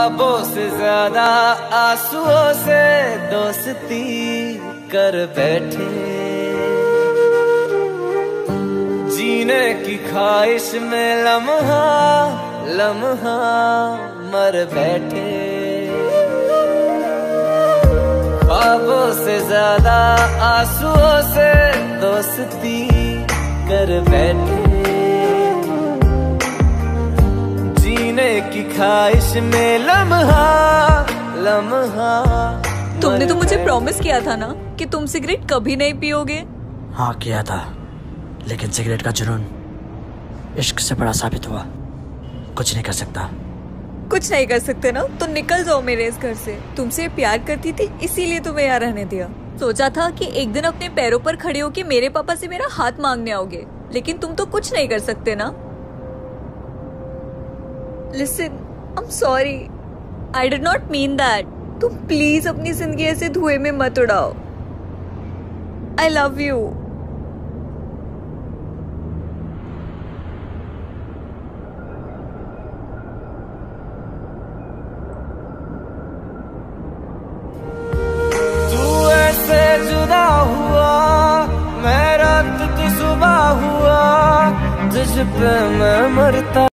ख्वाबों से ज्यादा आंसुओं से दोस्ती कर बैठे, जीने की ख्वाहिश में लम्हा लम्हा मर बैठे। ख्वाबों से ज्यादा आंसुओं से दोस्ती कर बैठे, जीने की ख्वाहिश में लम्हा लम्हा। तुमने तो मुझे प्रॉमिस किया था ना कि तुम सिगरेट कभी नहीं पियोगे। हाँ किया था, लेकिन सिगरेट का जुनून इश्क से बड़ा साबित हुआ। कुछ नहीं कर सकता। कुछ नहीं कर सकते ना तो निकल जाओ मेरे इस घर से। तुमसे प्यार करती थी इसीलिए तुम्हें यहाँ रहने दिया। सोचा था कि एक दिन अपने पैरों पर खड़े होके मेरे पापा से मेरा हाथ मांगने आओगे, लेकिन तुम तो कुछ नहीं कर सकते ना। Listen, I'm sorry. I did not mean that. तुम प्लीज अपनी जिंदगी ऐसे धुएं में मत उड़ाओ। I love you. तू ऐसे जुदा हुआ, मैं रात तू सुबह हुआ, तुझ पे मैं मरता।